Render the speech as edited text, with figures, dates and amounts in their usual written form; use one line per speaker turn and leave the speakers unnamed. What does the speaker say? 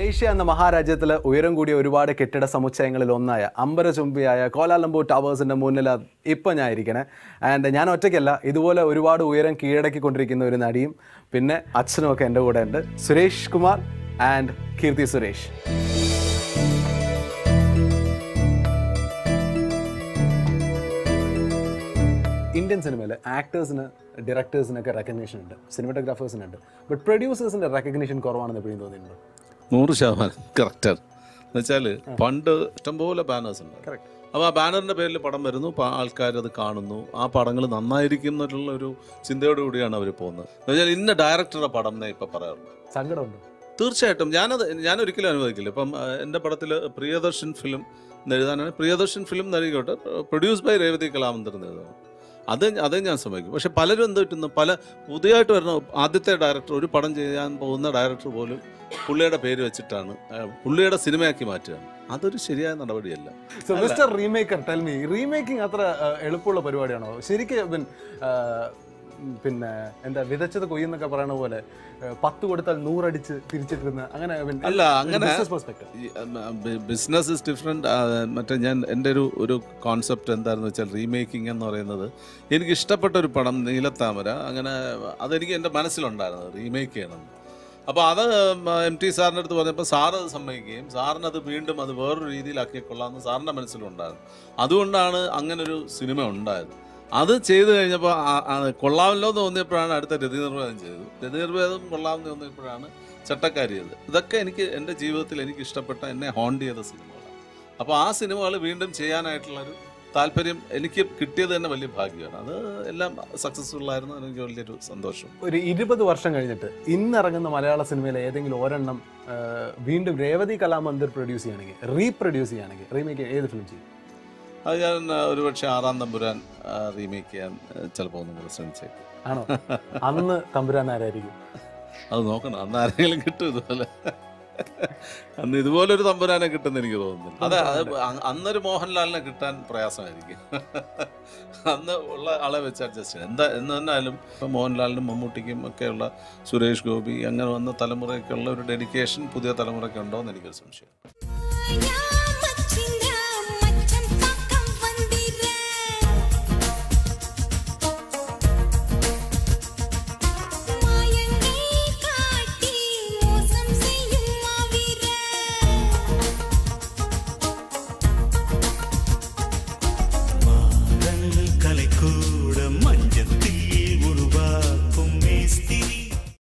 Malaysia എന്ന മഹാരാജ്യത്തിൽ ഉയരം കൂടിയ ഒരുപാട് കെട്ടിട സമുച്ചയങ്ങളിൽ ഒന്നായ അമ്പരചുംബിയായ കോലാലംപൂർ ടവേഴ്സിൻ്റെ മുന്നിൽ ഇപ്പം ഞാൻ ഇരിക്കണേ. ആൻഡ് ഞാൻ ഒറ്റയ്ക്കല്ല, ഇതുപോലെ ഒരുപാട് ഉയരം കീഴടക്കിക്കൊണ്ടിരിക്കുന്ന ഒരു നടിയും പിന്നെ അച്ഛനും ഒക്കെ എൻ്റെ കൂടെ ഉണ്ട്. സുരേഷ് കുമാർ ആൻഡ് കീർത്തി സുരേഷ്. ഇന്ത്യൻ സിനിമയിൽ ആക്ടേഴ്സിന് ഡയറക്ടേഴ്സിനൊക്കെ റെക്കഗ്നീഷൻ ഉണ്ട്, സിനിമാറ്റോഗ്രാഫേഴ്സിനുണ്ട്. ബട്ട് പ്രൊഡ്യൂസേഴ്സിൻ്റെ റെക്കഗ്നീഷൻ കുറവാണെന്ന് എപ്പോഴും തോന്നിയിട്ടുണ്ടോ?
100% കറക്റ്റാണ്. എന്നുവെച്ചാൽ പണ്ട് ഇഷ്ടംപോലെ ബാനേഴ്സ് ഉണ്ട്. അപ്പോൾ ആ ബാനറിൻ്റെ പേരിൽ പടം വരുന്നു, ആൾക്കാർ അത് കാണുന്നു, ആ പടങ്ങൾ നന്നായിരിക്കും എന്നുള്ള ഒരു ചിന്തയോടുകൂടിയാണ് അവർ പോകുന്നത്. എന്നുവെച്ചാൽ ഇന്ന ഡയറക്ടറുടെ പടം എന്നേ ഇപ്പം പറയാറുണ്ട്.
സങ്കടമുണ്ട്.
തീർച്ചയായിട്ടും ഞാനൊരിക്കലും അനുവദിക്കില്ല. ഇപ്പം എൻ്റെ പടത്തിൽ പ്രിയദർശൻ ഫിലിം എഴുതാനാണ്, പ്രിയദർശൻ ഫിലിം നൽകിയോട്ടെ പ്രൊഡ്യൂസ് ബൈ രേവതി കലാമന്ദിർ എഴുതണം, അതേ ഞാൻ സമ്മതിക്കും. പക്ഷെ പലരും എന്ത് പറ്റുന്നു, പുതിയതായിട്ട് വരുന്ന ആദ്യത്തെ ഡയറക്ടർ, ഒരു പടം ചെയ്യാൻ പോകുന്ന ഡയറക്ടർ പോലും പുള്ളിയുടെ പേര് വെച്ചിട്ടാണ് പുള്ളിയുടെ സിനിമയാക്കി മാറ്റുകയാണ്. അതൊരു ശരിയായ നടപടിയല്ല.
So mister remaker, tell me, remaking അത്ര എളുപ്പമുള്ള പരിപാടിയാണോ ശരിക്കും? പിന്നെ എന്താ വിതച്ചത് കൊയ്യെന്നൊക്കെ പറയണ പോലെ 10 കൊടുത്താൽ 100 അടിച്ച് തിരിച്ചിട്ടിരുന്ന അങ്ങനെ
അല്ല. അങ്ങനെ ബിസിനസ് ഇസ് ഡിഫറെൻറ്റ്. മറ്റേ എൻ്റെ ഒരു കോൺസെപ്റ്റ് എന്താണെന്ന് വെച്ചാൽ, റീമേക്കിംഗ് എന്ന് പറയുന്നത് എനിക്ക് ഇഷ്ടപ്പെട്ട ഒരു പടം നീലത്താമര, അങ്ങനെ അതെനിക്ക് എൻ്റെ മനസ്സിലുണ്ടായിരുന്നത് റീമേക്ക് ചെയ്യണമെന്ന്. അപ്പോൾ അത് MT സാറിൻ്റെ അടുത്ത് പറഞ്ഞപ്പോൾ സാറ് അത് സമ്മതിക്കുകയും സാറിനത് വീണ്ടും അത് വേറൊരു രീതിയിലാക്കിക്കൊള്ളാമെന്ന് സാറിൻ്റെ മനസ്സിലുണ്ടായിരുന്നു. അതുകൊണ്ടാണ് അങ്ങനൊരു സിനിമ ഉണ്ടായത്. അത് ചെയ്തു കഴിഞ്ഞപ്പോൾ കൊള്ളാമല്ലോ എന്ന് തോന്നിയപ്പോഴാണ് അടുത്ത രതിനിർവേദം ചെയ്തത്. രതിനിർവേദം കൊള്ളാമെന്ന് തോന്നിയപ്പോഴാണ് ചട്ടക്കാരിയത്. ഇതൊക്കെ എൻ്റെ ജീവിതത്തിൽ എനിക്ക് ഇഷ്ടപ്പെട്ട, എന്നെ ഹോണ്ട് ചെയ്ത സിനിമകളാണ്. അപ്പോൾ ആ സിനിമകൾ വീണ്ടും ചെയ്യാനായിട്ടുള്ളൊരു താല്പര്യം എനിക്ക് കിട്ടിയത് തന്നെ വലിയ ഭാഗ്യമാണ്. അത് എല്ലാം സക്സസ്ഫുൾ ആയിരുന്നു, എനിക്ക് വലിയൊരു സന്തോഷം.
ഒരു 20 വർഷം കഴിഞ്ഞിട്ട് ഇന്നിറങ്ങുന്ന മലയാള സിനിമയിലെ ഏതെങ്കിലും ഒരെണ്ണം വീണ്ടും രേവതി കലാമന്ദിർ പ്രൊഡ്യൂസ് ചെയ്യുകയാണെങ്കിൽ, റീപ്രൊഡ്യൂസ് ചെയ്യുകയാണെങ്കിൽ, റീമേക്ക് ഏത് ഫിലിം ചെയ്യും?
അത് ഞാൻ ഒരുപക്ഷെ 6-ാം തമ്പുരാൻ റീമേക്ക് ചെയ്യാൻ ചിലപ്പോൾ ഒന്നും കൂടെ ശ്രമിച്ചേക്കും.
ആണോ? അന്ന് തമ്പുരാൻ ആരായിരിക്കും?
അത് നോക്കണം, അന്ന് ആരെങ്കിലും കിട്ടും ഇതുപോലെ. അന്ന് ഇതുപോലൊരു തമ്പുരാനെ കിട്ടുമെന്ന് എനിക്ക് തോന്നുന്നില്ല. അത് അന്നൊരു മോഹൻലാലിനെ കിട്ടാൻ പ്രയാസമായിരിക്കും. അന്ന് ഉള്ള ആളെ വെച്ച് അഡ്ജസ്റ്റ് ചെയ്യാം. എന്നാലും ഇപ്പം മോഹൻലാലിനും മമ്മൂട്ടിക്കും ഒക്കെയുള്ള, സുരേഷ് ഗോപി അങ്ങനെ വന്ന തലമുറയ്ക്കുള്ള ഒരു ഡെഡിക്കേഷൻ പുതിയ തലമുറയ്ക്ക് ഉണ്ടോ എന്ന് എനിക്കൊരു സംശയം.